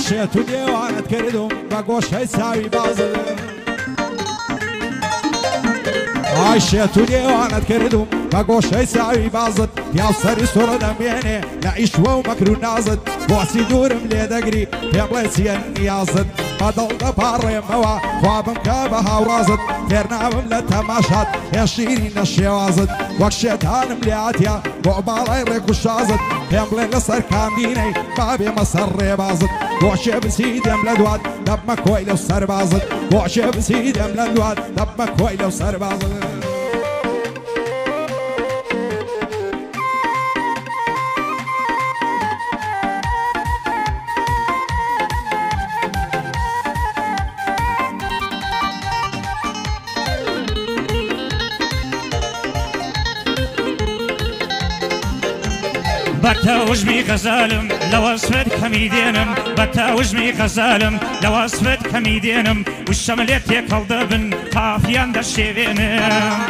عاشێت و دێوانت کردم بە گۆشەی چاوی بازت عاشێت و دێوانت کردم بە گۆشەی چاوی بازت پیاو سەری سوڕە دەمێنێ لە ئیشوە و مەکر و نازت بۆچی دوورم لێ دەگری پێ بڵێ چیە نیازت بەدڵ دەپاڕێمەوە خوا بمکە بە هاوڕازت فێرناوم لە تەماشات هێشیری نەشێوازت وەک شێتانم لێ هاتیە بۆ باڵای ڕێک و شازت پێم بڵێ لەسەر کاندینەی بابێمە سەر ڕێبازت بۆچێ بچی دەم لە دوات دەبمە کۆی لەو سەربازت بۆچێ بچی دەم لە دوات دەبمە کۆی لەو سەربازت بتوجمي غزالم لو اسفد كميدينم بتوجمي غزالم لو اسفد كميدينم والشملت يكالدبن قافيان دشيفينم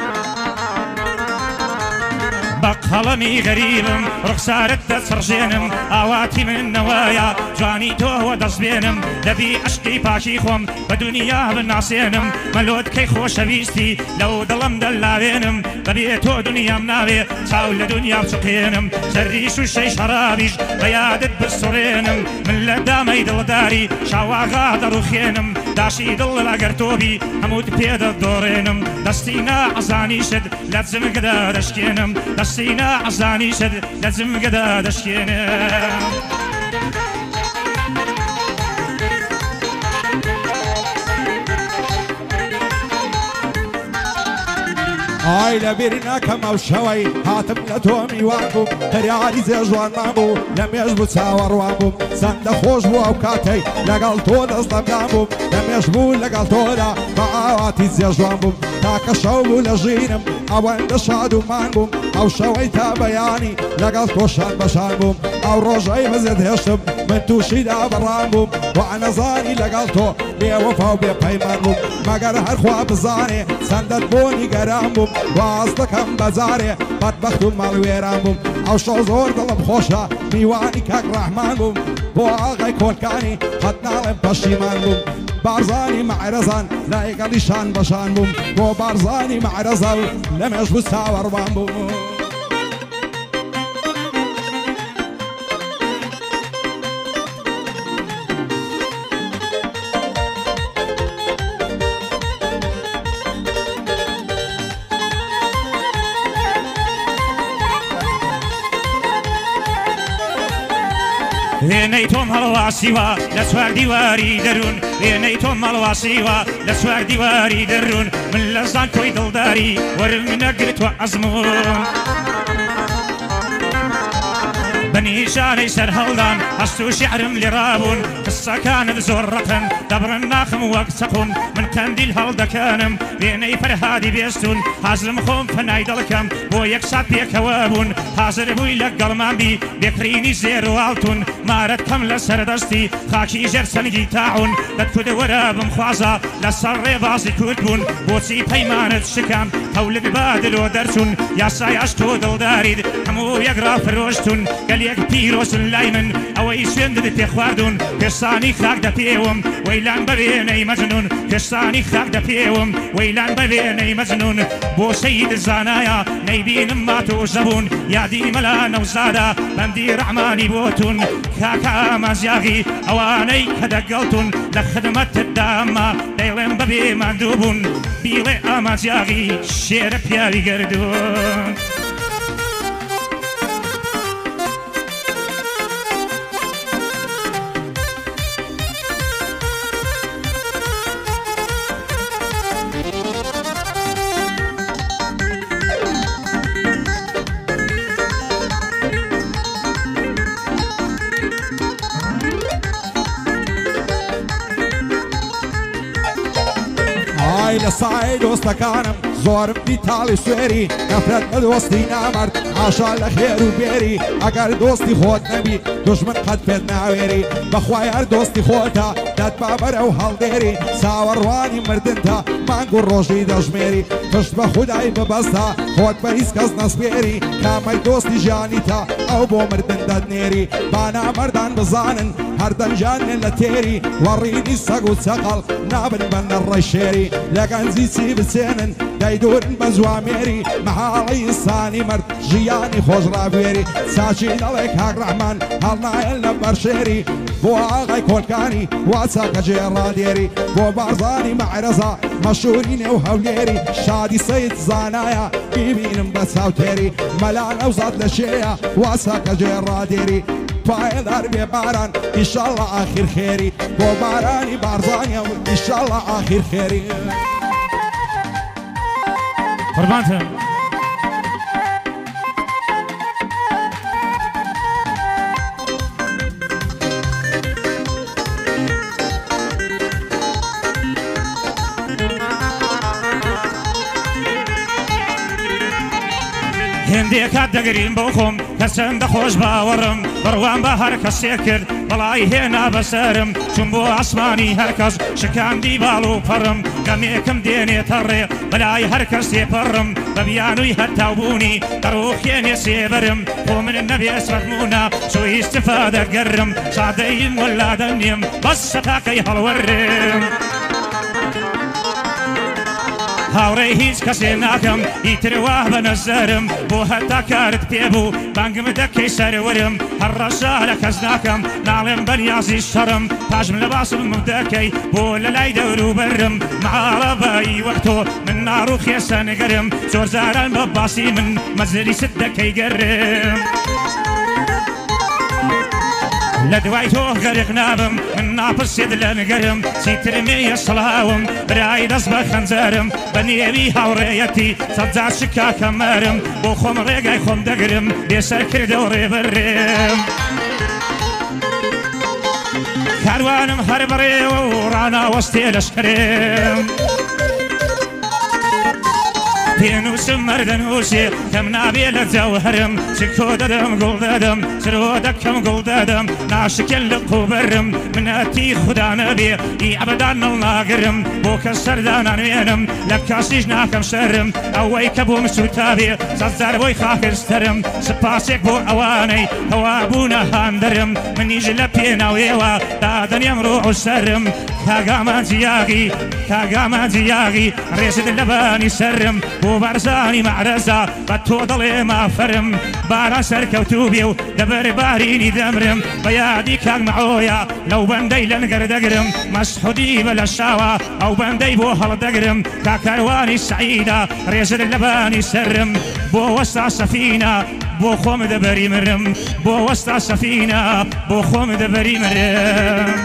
بقلمي غريبم رخصارت دسرجينم اواتي من نوايا جواني تو دزبينم لبي عشقي باشي خوم بدنيا بالناسينم ملود كي خوش بيستي لو ظلم دلاوينم ببي تو دنيا مناوي تاول دنيا بسقينم سريش وشي شرابيش بيادت بالسرينم من لدامي دل داري شاوا غادر وخينم داشي دل لاقرتوبي هموت بيد الدورينم دستينا عزاني شد لازم قدا دشكينم دستينا عزاني شد لازم قدا دشكينم ئای لە بیر ناکەم ئەو شەوەی هاتم لە تۆ میوان بووم هەریاری جێژوانمان بوو لە مێژ بوو چاوەڕوان بووم چەندە خۆش بوو ئەو کاتەی لەگەڵ تۆ دەستەمدان بووم لە مێژ بوو لەگەڵ تۆدا بە ئاواتی جێژوان بووم تاکە شەو بوو لە ژینم ئەوەندە شاد ومان بووم ئەو شەوەی تا بەیانی لەگەڵ تۆشان بەشان بووم ئەو ڕۆژەی بەزێت هێشتم من تووشیدا بەڕان بووم وە نەزانی لەگەڵ تۆ بێوەفا و بێپەیمان بووم مەگەر هەرخوا بزانێ چەندەت بۆ نیگەران بووم واز دەکەم بەجارێ بەدبەخت و ماڵوێران بووم ئەو شەو زۆر دڵم خۆشە میوانی کاک ڕەحمان بووم بۆ ئاغای کۆلکانی قەت ناڵێم پەشیمان بووم بارزانی معرەزان لایگەڵیشان بەشان بووم بۆ بارزانی معرەزە لە مێژ بوو چاوەڕوان بووم وێنەی تۆم هەڵواسیوە لە سوار دیواری دەروون وێنەی تۆم هەڵواسیوە لە سوار دیواری دەروون من لە زان کۆی دڵداری وەرم نەگرتوە ئەزمون بنيشاني سر هولدان هستو شعرم لرابون قصة كانت زور رقم دبر الناخم وقتقون من قنديل هولدا كانم بيني فرهادي بيستون حازر مخوم فناي دلكم بو يكسات بيك هوابون حازر بوي لقلمان بي بيكريني زير والتون مارد كم لسر دستي خاكي جرسن جيتاعون دكود ورابم خوازا لسر ريبازي كوتبون بوتي بيمانت شكام تولد بادل ودرسون ياساي اشتو دل داريد همو يقرا فروشتون قال پیرۆس لای من ئەوەی سوێندت پێ خواردون پێستانی خاک دەپێوم وەیلان بەوێنەی مەجنون پێستانی خاک دەپێوم وەیلان بەوێنەی مەجنون بۆ سەید زانایە نەیبینم ماتۆ زەبوون یادی مەلا نەوزادە بەندی ڕەحمانی بۆتون کاکە ئامازیاغی ئەوانەی کە دەگەڵتون لە خدمەتتدا ئەمما دەیڵێم بەبێ ماندوو بوون بیڵێ ئامازیاغی شێرە پیاوی گەردوون لە سای دۆستەکانم زۆرم دیتاڵی سوێری نەفرەت بە دۆستی نامەرد ئاشا لە خێر و بێری ئەگەر دۆستی خۆت نەبی دوژمن قەت پێت ناوێری بەخوای هەر دۆستی خۆتە دەت بابەرە و هەڵدێری چاوەڕوانی مردنتە مانگ و ڕۆژی دەژمێری پشت بە خودای ببەستە خۆت بە هیچ کەس نەسپێری کامەی دۆستی ژیانیتە ئەو بۆ مردن دەدنێری با نامەردان بزانن هەردەنجان لە تێری وەڕینی سەگ و چەقەڵ نابن بەندە ڕەشێری لە گەنجیچی بچێنن دەیدورن بە جوامێری مەحاڵی ئینسانی مرد ژیانی خۆشڕابێری چاچی دەڵێ کاک ڕەحمان هەڵنایەن لە بەرشێری بۆ ئاغای کۆلکانی وا چاکە جێڕادێری بۆ بارزانی مەعرەزە مەشهوری نێو هەولێری شادی سەید زانایە بیبینم بە چاوتێری مەلان ئەو زات لە شێیە وا چاکە جێڕادێری پایدار بێ باران ئیشاڵڵا ئاخیر خێری بۆ بارانی بارزانیە و ئیشاڵڵا ئاخیر خێری قوربانتم هێندێکات دەگرین بۆ خۆم کە چەندە خۆش باوەڕم بڕوان بە هەر کەسێ کرد بەڵای هێنا بەسەرم چون بۆ ئاسمانی هەرکەس شکاندی باڵ و پەڕم گەمێکم دێنێتە ڕێ بەلای هەر کەسێ پەڕم بە بیانووی هەتاوبوونی دەڕوخێنێ سێبەرم بۆ من نەبێ سەرمونە سوی استفادەگەرم سادەیم وەلادە نیم بەس سەتاقەی هەڵوەرم هاوڕێی هیچ کەسێ ناکەم ئیتروا بە نەزەرم بۆ هەتا کارت پێبوو بانگم دەکەی سەروەرم هەر ڕەشا لە کەس ناکەم ناڵێم بەنیازی شەڕم پاشم لە باسم دەکەی بۆ لە لای دەوروبەرم مەعاڵەبایی وەختۆ من ناڕوو خێسە نەگەرم زۆر زاران بە باسی من مەزری ست دەکەی گەرم لە دوای تۆ غەرق نابم من ناپرسێت لە نگەرم چیترمێیە سڵاوم برای دەست بە خەنجەرم بە نێوی هاوڕێیەتی سەدجار شکا کەمەرم بۆ خۆم ڕێگای خۆم دەگرم بێسەر کردە و ڕێبەرێم کاروانم هەر بەڕێوە و ڕاناوەستێ لەشکرێم پێنووسم مەردەنووسێ کەم نابێ لە جەوهەرم چکۆ دەدەم گوڵ دەدەم سرۆ دەکەم گوڵ دەدەم ناشکێن لە قوبەرم منەتی خوددا نەبێ ئی ئەبەدان نڵ ناگرم بۆ کە سەردانانوێنم لە کاسیش ناکەم شەرم ئەوەی کە بۆ مسووتابێ سەدجار بۆی خاکرستەرم سپاسێک بۆ ئەوانەی هەوا بوونە هاندەرم منیژ لە پێناوێوە دادەنێم ڕۆ سەرم کاگامانجیاغی کاگامانجیاغی ڕێزت لەبانی سەرم بۆ بارزانی مەعرەزە بە تۆ دەڵێ مافەرم باران سەرکەوتوو بێ و دەبەربارینی دەمرم بە یادی کاک مەعۆیە لەو بەندەی لە نگەردەگرم مەسحودی بە لە شاوە ئەو بەندەی بۆ هەڵدەگرم کاکاروانی سەعیدە ڕێزت لەبانی سەرم بۆ وەستا سەفینە بۆ خۆم دەبەری مرم بۆ وەستا سەفینە بۆ خۆم دەبەری مرم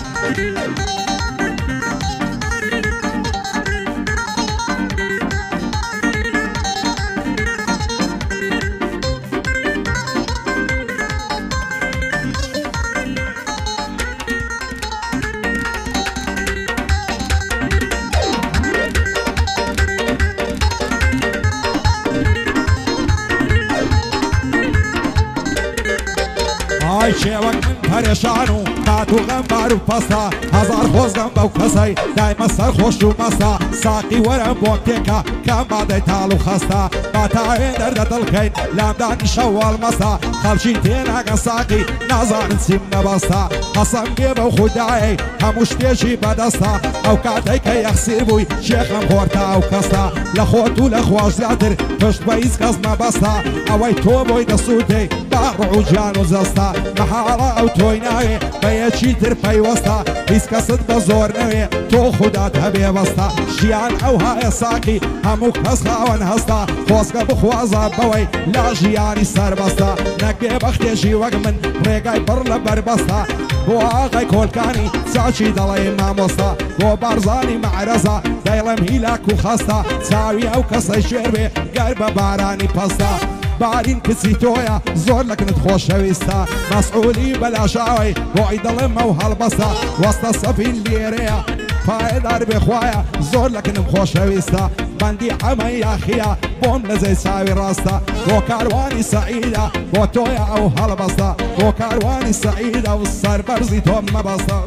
ئای شێوەک من پەرێشان و کات و غەمبار و پەستە هەزار خۆزگەم بەو کەسەی دایمە سەر خۆش و مەستە ساقی وەرە بۆ تێکە کام بادەی تاڵ و خەستە باتاوێ دەردە دڵکەین لامدانی شەوەڵ مەستە خەڵکی تێناگە ساقی نازانن چیم نەبەستە قەسەم بێ بەو خوددایەی هەموو شتێکی بەدەستە ئەو کاتەی کە یەخسیر بووی شێخم خۆرتا ئەو کەستە لە خۆت و لە خۆش زیاتر پشت بە هیچ کەس مەبەستە ئەوەی تۆ بۆی دەسووتەی باڕ و جان و جەستە مەحاڵە ئەو تۆی ناوێ بە یەکی تر پەیوەستە هیچ کەست بە زۆر نەوێ تۆ خودات هەبێ بەستە ژیان ئەو هایە ساقی هەموو کەس خاوەن هەستە خۆزگە بخوازە بەوەی لا ژیانی سەربەستە نەکێ بەختێژی وەک من ڕێگای بڕ لە بەربەستە بۆ ئاغای کۆلکانی چاچی دەڵێ مامۆستا بۆ بارزانی مەعرەزە دەیڵێم هیلاک و خەستە چاوی ئەو کەسەی شێر بێ گەر بە بارانی پەستە بارین کچی تۆیە زۆر لەکنت خۆشەویستە مەسئولی بەلاشاوی بۆی دڵێم ئەو هەڵبەستە وەستە سەفین لێرەیە پایدار بێخوایە زۆر لەکنم خۆشەویستە بەندی ئەمە یاخیە بۆم لەزەی چاوی ڕاستە بۆ کاروانی سەعیدە بۆ تۆیە ئەو هەڵبەستە بۆ کاروانی سەعیدە و سەربەرزی تۆم مەبەستە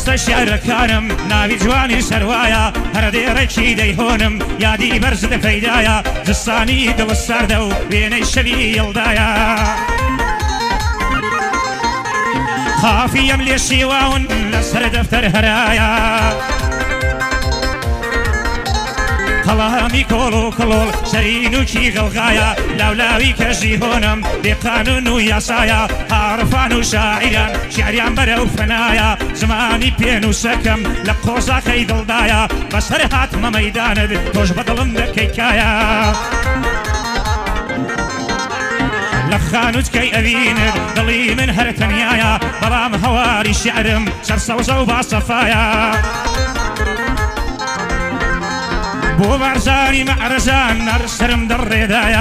ڕاستە شیعرەکانم ناوی جوانی سەروایە هەردێڕێکی دەیهۆنم یادی بەرز دەپەیدایە جستانی دڵ ساردە و وێنەی شەوی یڵدایە خافیم لێ شیواون لەسەر دەفتەر هەرایە قەڵامی کۆڵ و کڵۆڵ شەرینوکی غەڵغایە لاولاوی کەژی هۆنم بێقانون و یاسایە هاڕفان و شاعیران شیعریان بەرەو فەنایە زمانی پێنووسەکەم لە قۆزاقەی دڵدایە بەسەر هاتمە مەیدانت تۆش بەدڵم دەکەیکایە لە خانووتکەی ئەوینت دڵی من هەر تەنیایە بەڵام هەواری شیعرم سەرسەوزە و باسەفایە بۆ بارزانی مەعرەزان نەرسرم دەڕێدایە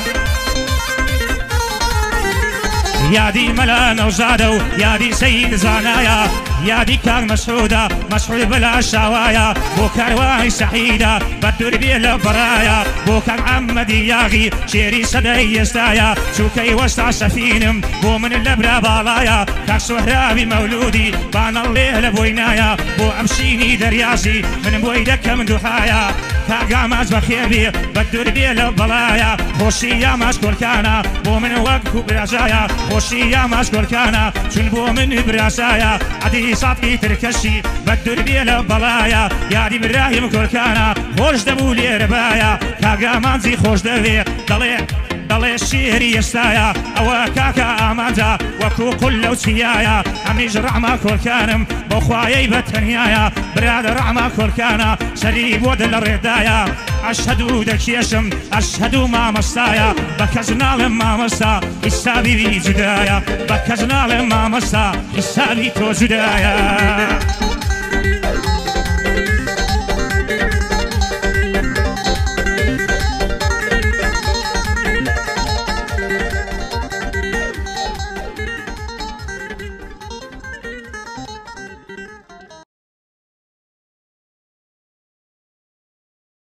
یادی مەلا نەوزادە و یادی سەید زانایە یادی کاک مەسعودە مەسعود بەلا شاوایە بۆ کاروانی سەحیدە بەدور بێ لە بەرایە بۆ کاک عەممەدی یاغی شێری سەدەی ئێستایە چووکەی وەستا سەفینم بۆ من لە برا باڵایە کاک سۆهرابی مەولودی بانەڵێ لە بۆینایە بۆ ئەمشینی دەریازی من بۆی دەکەم دوحایە کاک ئاماز بەخێبی بەدور بێ لە بەڵایە خۆشی یاماز کۆلکانە بۆ من وەکو برازایە خۆشی یاماز کۆلکانە چون بۆ من برازایە عەدی ساتقی ترکەشی بەدور بێ لە بەڵایە یادی براهیم کۆلکانە خۆش دەبوو لێرەبایە کاک ئامانزی خۆش دەوێ دەڵێ شێری ئێستایە ئەوە کاکە ئامانجا وەکو قول لەو چیایە ئەمیش ڕەحمە کۆلکانم بۆ خوایەی بەتەنیایە برادە ڕەحمە کۆلکانە سەری بۆ دل لە ڕێدایە ئەشهەدوو دەکێشم ئەشهەدوو مامەستایە بە کەس ناڵێم مامەستا حیسابی وی جودایە بە کەس ناڵێم مامەستا حیسابی تۆ جودایە